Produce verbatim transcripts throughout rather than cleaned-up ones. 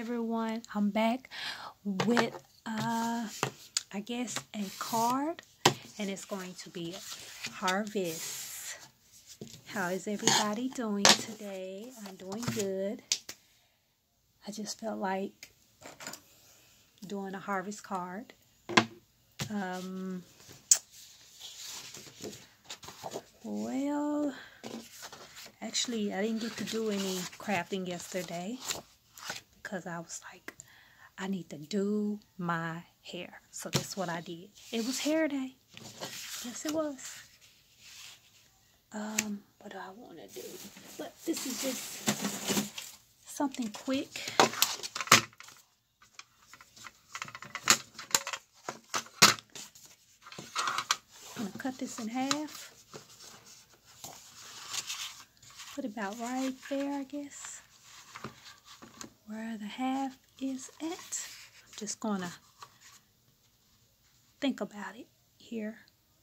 everyone? I'm back with uh I guess a card, and it's going to be harvest. How is everybody doing today? I'm doing good. I just felt like doing a harvest card. Um well, actually I didn't get to do any crafting yesterday because I was like, I need to do my hair. So that's what I did. It was hair day. Yes, it was. Um, what do I want to do? But this is just something quick. I'm going to cut this in half. Put about right there, I guess, where the half is at. I'm just going to think about it here.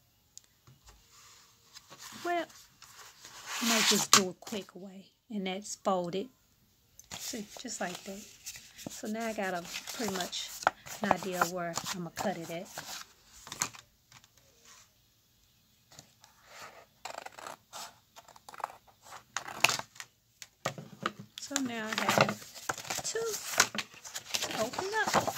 Well, I might just do a quick way, and that's folded. See, just like that. So now I got a pretty much an idea of where I'm going to cut it at. So now I have two to open up.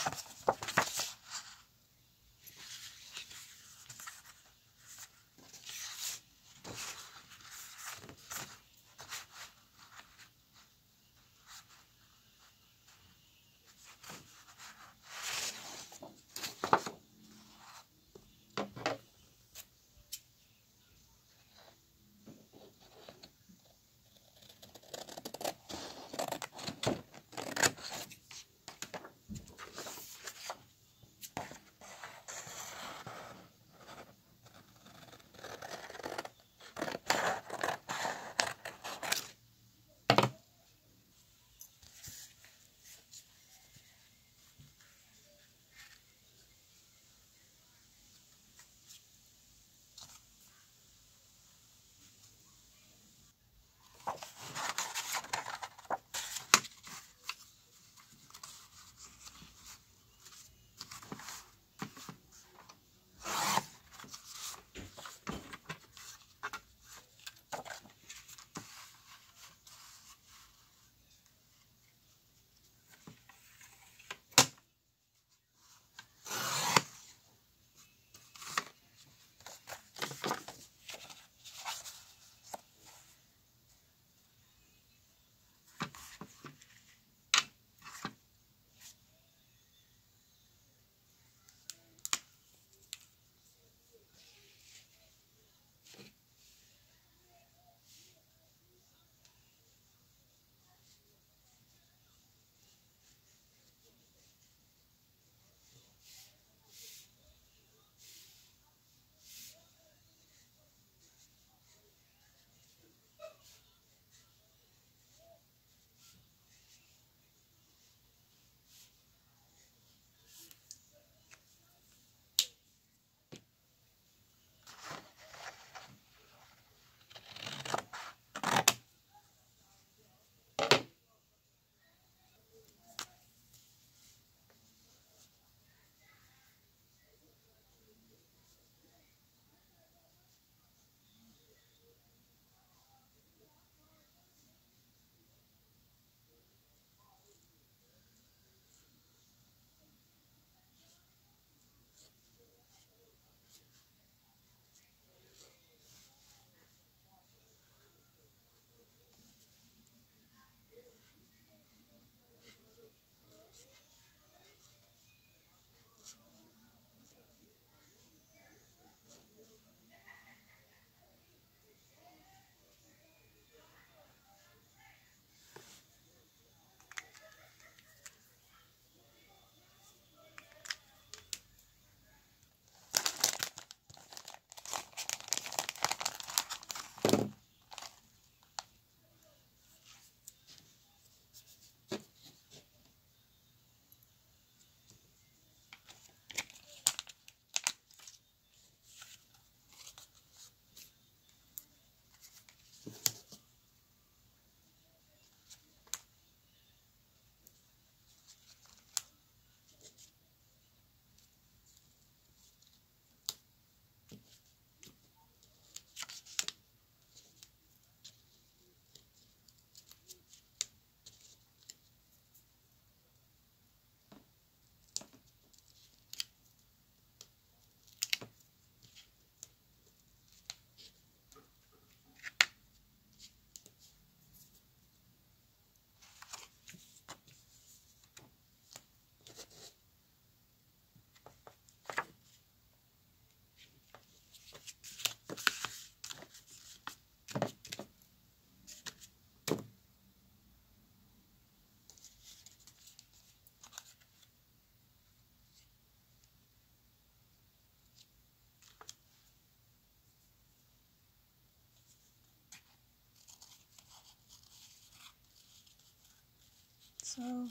So,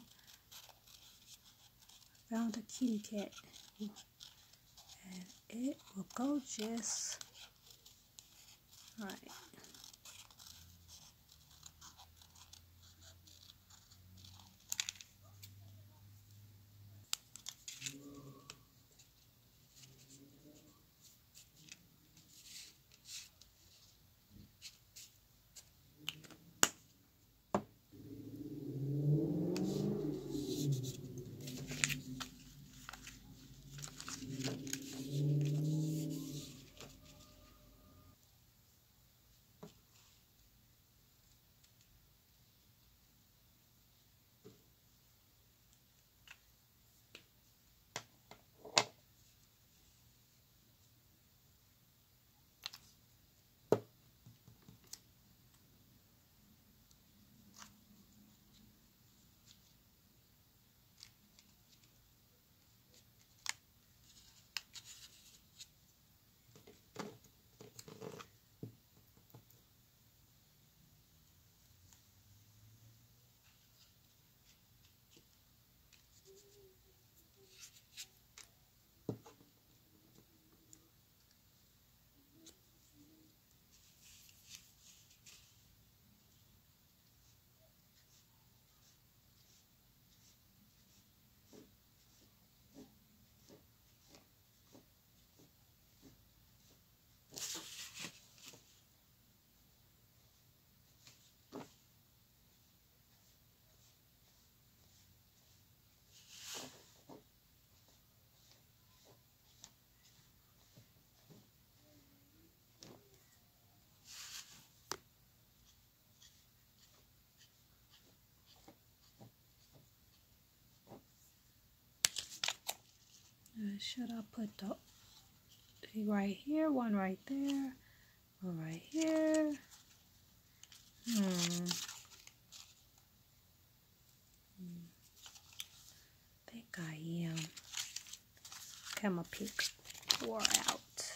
found a kitty cat. And it will go just right. Uh, should I put the right here, one right there, one right here? Hmm. I think I am. Okay, I'm gonna pick four out.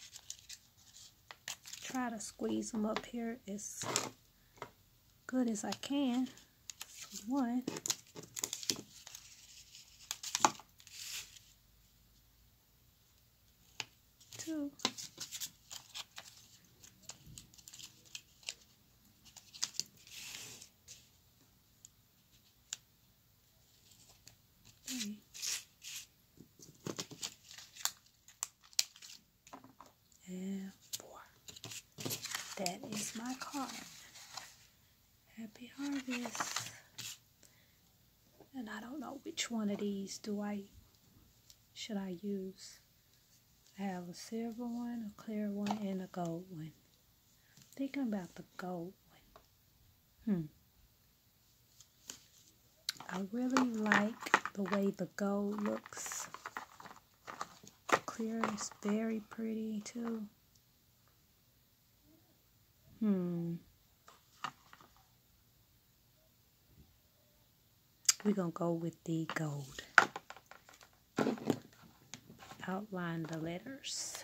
Try to squeeze them up here as good as I can. So one. Two. Three. And four. That is my card. Happy Harvest. And I don't know which one of these do I should I use. I have a silver one, a clear one, and a gold one. Thinking about the gold one. Hmm. I really like the way the gold looks. The clear is very pretty too. Hmm. We're gonna go with the gold. Outline the letters.